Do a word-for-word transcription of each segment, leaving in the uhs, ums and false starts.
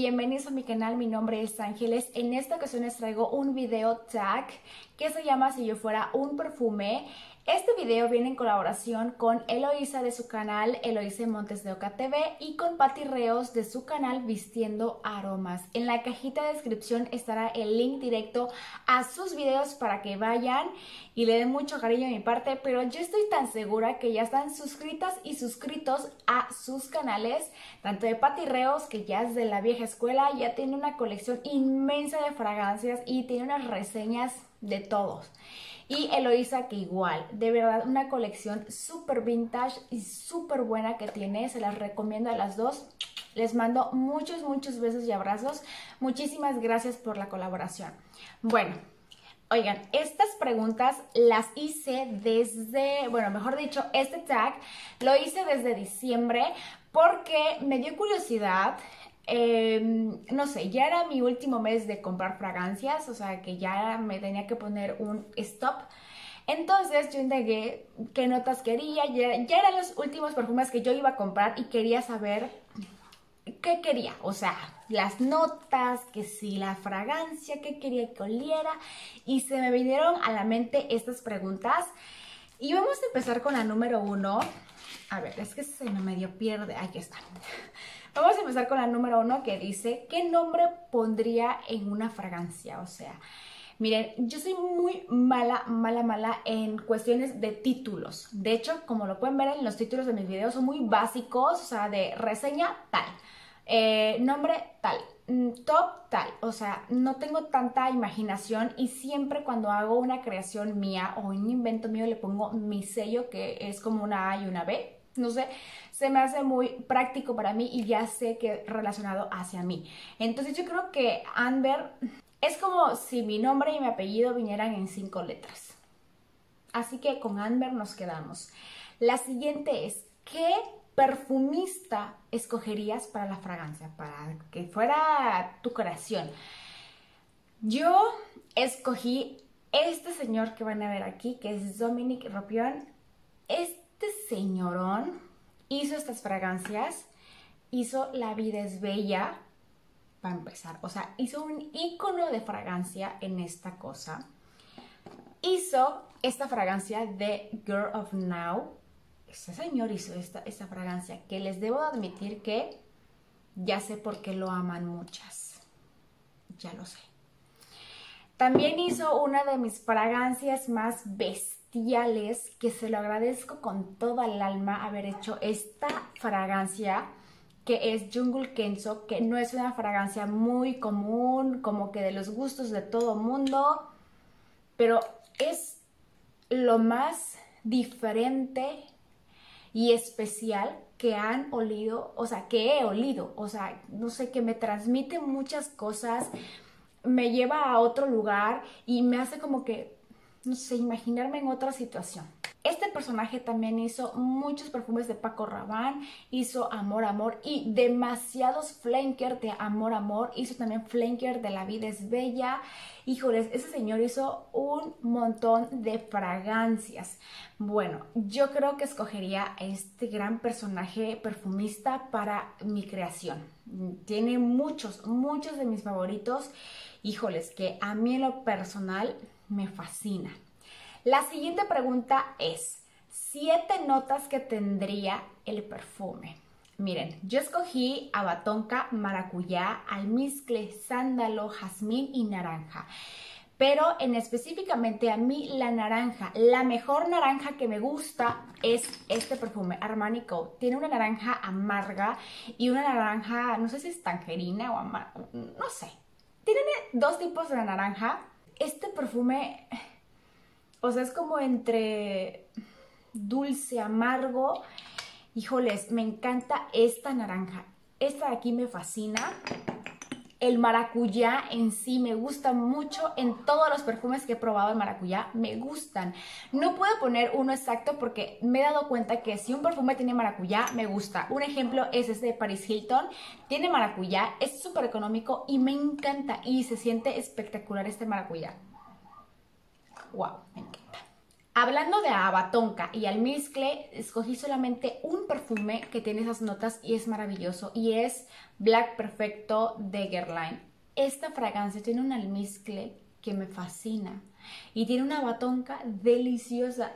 bienvenidos a mi canal, mi nombre es Ángeles. En esta ocasión les traigo un video tag que se llama Si yo fuera un perfume. Este video viene en colaboración con Eloisa de su canal Eloisa Montes de Oca T V y con Patti Reos de su canal Vistiendo Aromas. En la cajita de descripción estará el link directo a sus videos para que vayan y le den mucho cariño de mi parte, pero yo estoy tan segura que ya están suscritas y suscritos a sus canales, tanto de Patti Reos, que ya es de la vieja escuela, ya tiene una colección inmensa de fragancias y tiene unas reseñas de todos. Y Eloisa, que igual, de verdad, una colección súper vintage y súper buena que tiene. Se las recomiendo a las dos. Les mando muchos, muchos besos y abrazos. Muchísimas gracias por la colaboración. Bueno, oigan, estas preguntas las hice desde, bueno, mejor dicho, este tag lo hice desde diciembre porque me dio curiosidad. Eh, no sé, ya era mi último mes de comprar fragancias, o sea que ya me tenía que poner un stop. Entonces yo indagué qué notas quería, ya, ya eran los últimos perfumes que yo iba a comprar y quería saber qué quería, o sea, las notas, que si la fragancia, qué quería que oliera, y se me vinieron a la mente estas preguntas. Y vamos a empezar con la número uno. A ver, es que se me medio pierde, aquí está. Vamos a empezar con la número uno, que dice, ¿qué nombre pondría en una fragancia? O sea, miren, yo soy muy mala, mala, mala en cuestiones de títulos. De hecho, como lo pueden ver en los títulos de mis videos, son muy básicos, o sea, de reseña tal, eh, nombre tal, top tal. O sea, no tengo tanta imaginación y siempre cuando hago una creación mía o un invento mío le pongo mi sello, que es como una A y una B. No sé, se me hace muy práctico para mí y ya sé que es relacionado hacia mí. Entonces yo creo que Amber es como si mi nombre y mi apellido vinieran en cinco letras. Así que con Amber nos quedamos. La siguiente es, ¿qué perfumista escogerías para la fragancia? Para que fuera tu creación. Yo escogí este señor que van a ver aquí, que es Dominique Ropion. Este Este señorón hizo estas fragancias, hizo La vida es bella, para empezar, o sea, hizo un ícono de fragancia en esta cosa. Hizo esta fragancia de Girl of Now. Este señor hizo esta, esta fragancia que les debo admitir que ya sé por qué lo aman muchas, ya lo sé. También hizo una de mis fragancias más bestiales, que se lo agradezco con toda el alma haber hecho esta fragancia, que es Jungle Kenzo, que no es una fragancia muy común, como que de los gustos de todo mundo, pero es lo más diferente y especial que han olido, o sea, que he olido, o sea, no sé, que me transmite muchas cosas, me lleva a otro lugar y me hace como que, no sé, imaginarme en otra situación. Este personaje también hizo muchos perfumes de Paco Rabanne, hizo Amor Amor y demasiados flanker de Amor Amor, hizo también flanker de La vida es bella. Híjoles, ese señor hizo un montón de fragancias. Bueno, yo creo que escogería a este gran personaje perfumista para mi creación. Tiene muchos, muchos de mis favoritos. Híjoles, que a mí en lo personal me fascina. La siguiente pregunta es, siete notas que tendría el perfume. Miren, yo escogí abatonca, maracuyá, almizcle, sándalo, jazmín y naranja. Pero en específicamente a mí la naranja, la mejor naranja que me gusta es este perfume, Armani Code. Tiene una naranja amarga y una naranja, no sé si es tangerina o amarga, no sé. Tiene dos tipos de naranja. Este perfume, o sea, es como entre dulce, amargo. Híjoles, me encanta esta naranja. Esta de aquí me fascina. El maracuyá en sí me gusta mucho. En todos los perfumes que he probado el maracuyá me gustan. No puedo poner uno exacto porque me he dado cuenta que si un perfume tiene maracuyá, me gusta. Un ejemplo es este de Paris Hilton. Tiene maracuyá, es súper económico y me encanta. Y se siente espectacular este maracuyá. Wow, me encanta. hablando de Abatonka y almizcle, escogí solamente un perfume que tiene esas notas y es maravilloso, y es Black Perfecto de Guerlain. Esta fragancia tiene un almizcle que me fascina y tiene una Abatonka deliciosa.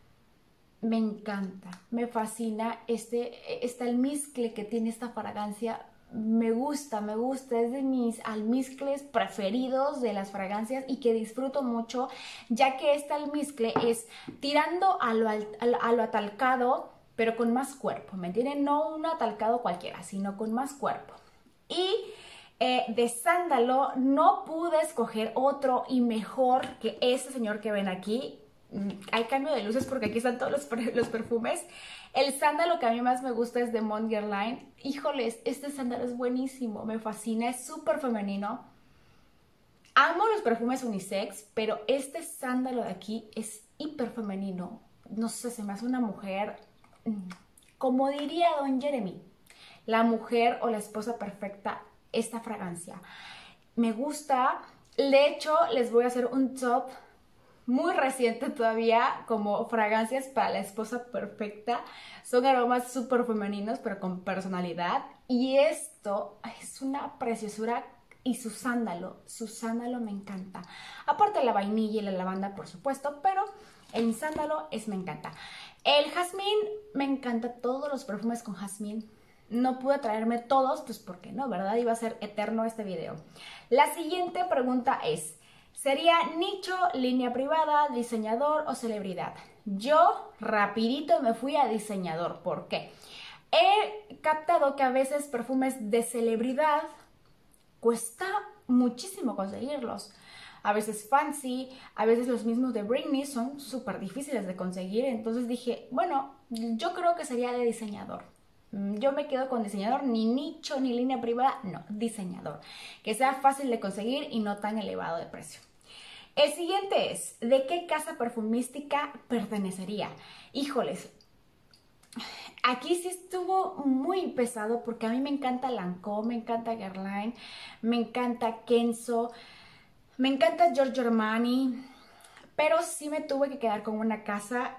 Me encanta, me fascina este, este almizcle que tiene esta fragancia. Me gusta, me gusta, es de mis almizcles preferidos de las fragancias y que disfruto mucho, ya que este almizcle es tirando a lo, al, a lo atalcado, pero con más cuerpo, ¿me entienden? No un atalcado cualquiera, sino con más cuerpo. Y eh, de sándalo no pude escoger otro y mejor que este señor que ven aquí. Hay cambio de luces porque aquí están todos los, los perfumes. El sándalo que a mí más me gusta es de Mont Guerlain. Híjoles, este sándalo es buenísimo, me fascina, es súper femenino. Amo los perfumes unisex, pero este sándalo de aquí es hiper femenino. No sé, se me hace una mujer, como diría Don Jeremy, la mujer o la esposa perfecta, esta fragancia. Me gusta, de hecho les voy a hacer un top muy reciente todavía, como fragancias para la esposa perfecta. Son aromas súper femeninos, pero con personalidad. Y esto es una preciosura. Y su sándalo, su sándalo me encanta. Aparte de la vainilla y la lavanda, por supuesto, pero el sándalo es me encanta. El jazmín, me encanta todos los perfumes con jazmín. No pude traerme todos, pues porque no, ¿verdad? Iba a ser eterno este video. La siguiente pregunta es: ¿sería nicho, línea privada, diseñador o celebridad? Yo rapidito me fui a diseñador. ¿Por qué? He captado que a veces perfumes de celebridad cuesta muchísimo conseguirlos. A veces fancy, a veces los mismos de Britney son súper difíciles de conseguir. Entonces dije, bueno, yo creo que sería de diseñador. Yo me quedo con diseñador, ni nicho ni línea privada, no, diseñador. Que sea fácil de conseguir y no tan elevado de precio. El siguiente es: ¿de qué casa perfumística pertenecería? Híjoles, aquí sí estuvo muy pesado porque a mí me encanta Lancôme, me encanta Guerlain, me encanta Kenzo, me encanta Giorgio Armani, pero sí me tuve que quedar con una casa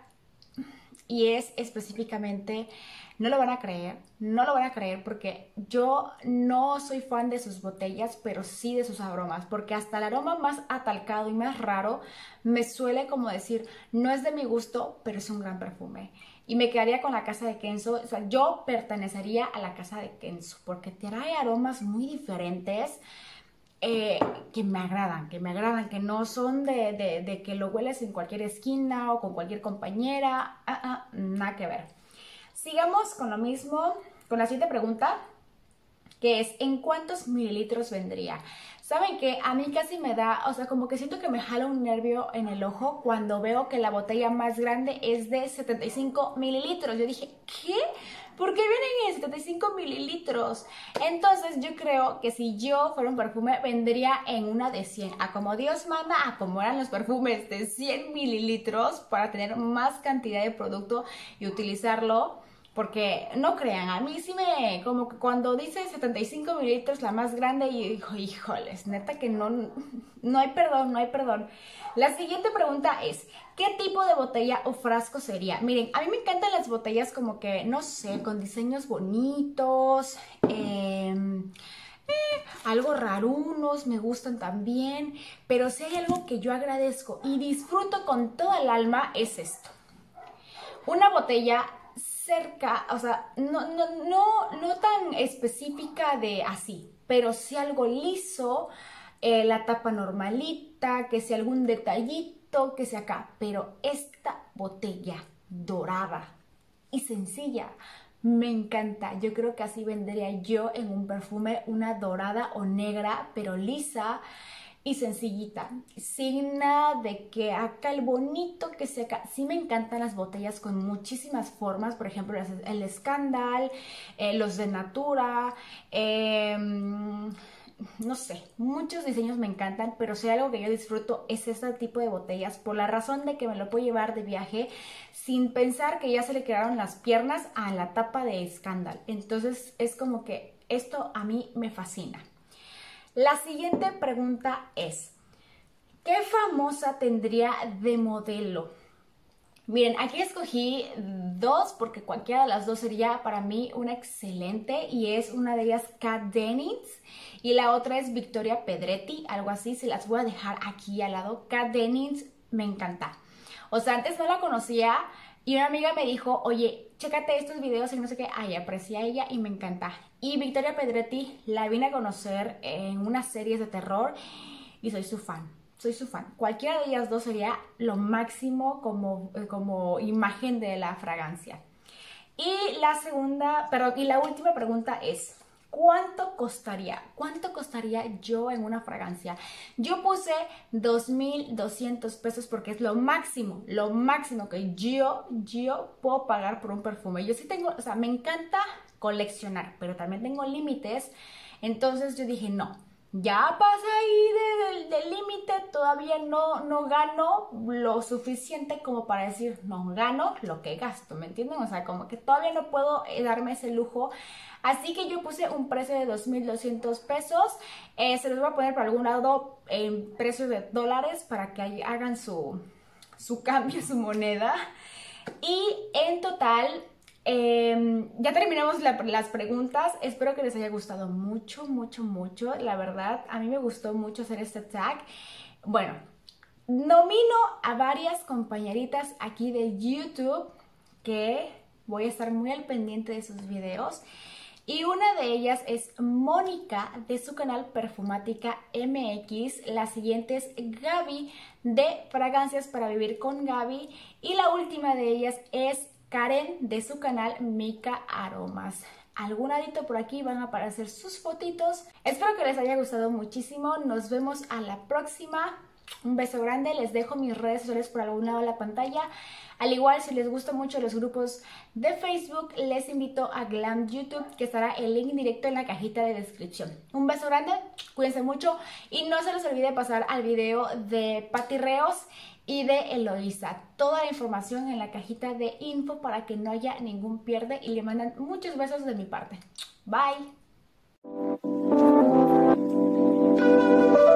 y es específicamente, no lo van a creer, no lo van a creer porque yo no soy fan de sus botellas, pero sí de sus aromas, porque hasta el aroma más atalcado y más raro me suele como decir, no es de mi gusto, pero es un gran perfume. Y me quedaría con la casa de Kenzo. O sea, yo pertenecería a la casa de Kenzo porque trae aromas muy diferentes eh, que me agradan, que me agradan, que no son de, de, de que lo hueles en cualquier esquina o con cualquier compañera. Ah, ah, nada que ver. Sigamos con lo mismo, con la siguiente pregunta, que es: ¿en cuántos mililitros vendría? ¿Saben qué? A mí casi me da, o sea, como que siento que me jala un nervio en el ojo cuando veo que la botella más grande es de setenta y cinco mililitros. Yo dije, ¿qué? ¿Por qué vienen en setenta y cinco mililitros? Entonces yo creo que si yo fuera un perfume, vendría en una de cien. A como Dios manda, a como eran los perfumes de cien mililitros para tener más cantidad de producto y utilizarlo. Porque no crean, a mí sí me, como que cuando dice setenta y cinco mililitros la más grande, y digo, híjoles, neta que no, no hay perdón, no hay perdón. La siguiente pregunta es: ¿qué tipo de botella o frasco sería? Miren, a mí me encantan las botellas como que, no sé, con diseños bonitos, eh, eh, algo rarunos, me gustan también, pero si hay algo que yo agradezco y disfruto con toda el alma es esto. Una botella cerca, o sea, no, no, no, no tan específica de así, pero sí algo liso, eh, la tapa normalita, que sea algún detallito, que sea acá. Pero esta botella dorada y sencilla me encanta. Yo creo que así vendría yo en un perfume, una dorada o negra, pero lisa y sencillita, sin nada de que acá el bonito que sea acá. Sí me encantan las botellas con muchísimas formas, por ejemplo el Scandal, eh, los de Natura, eh, no sé, muchos diseños me encantan, pero si hay algo que yo disfruto es este tipo de botellas, por la razón de que me lo puedo llevar de viaje sin pensar que ya se le quedaron las piernas a la tapa de Scandal. Entonces es como que esto a mí me fascina. La siguiente pregunta es: ¿qué famosa tendría de modelo? Miren, aquí escogí dos porque cualquiera de las dos sería para mí una excelente y es una de ellas Kat Dennings y la otra es Victoria Pedretti, algo así, se las voy a dejar aquí al lado. Kat Dennings me encanta. O sea, antes no la conocía y una amiga me dijo, oye, chécate estos videos y no sé qué, ay, aprecié a ella y me encanta. Y Victoria Pedretti la vine a conocer en unas series de terror y soy su fan. Soy su fan. Cualquiera de ellas dos sería lo máximo como, como imagen de la fragancia. Y la segunda, perdón, y la última pregunta es, ¿cuánto costaría? ¿Cuánto costaría yo en una fragancia? Yo puse dos mil doscientos pesos porque es lo máximo, lo máximo que yo, yo puedo pagar por un perfume. Yo sí tengo, o sea, me encanta coleccionar, pero también tengo límites. Entonces yo dije, no. Ya pasa ahí del de, límite, todavía no, no gano lo suficiente como para decir, no, gano lo que gasto, ¿me entienden? O sea, como que todavía no puedo darme ese lujo. Así que yo puse un precio de dos mil doscientos pesos, eh, se los voy a poner por algún lado en precios de dólares para que hagan su, su cambio, su moneda. Y en total... Eh, ya terminamos la, las preguntas, espero que les haya gustado mucho, mucho, mucho, la verdad, a mí me gustó mucho hacer este tag. Bueno, nomino a varias compañeritas aquí de YouTube que voy a estar muy al pendiente de sus videos. Y una de ellas es Mónica de su canal Perfumática M X. La siguiente es Gaby de Fragancias para Vivir con Gaby. Y la última de ellas es Karen de su canal Mica Aromas. Algún ladito por aquí van a aparecer sus fotitos. Espero que les haya gustado muchísimo. Nos vemos a la próxima. Un beso grande. Les dejo mis redes sociales por algún lado de la pantalla. Al igual, si les gustan mucho los grupos de Facebook, les invito a Glam YouTube, que estará el link directo en la cajita de descripción. Un beso grande, cuídense mucho y no se les olvide pasar al video de Patti Reos y de Eloisa. Toda la información en la cajita de info para que no haya ningún pierde y le mandan muchos besos de mi parte. Bye.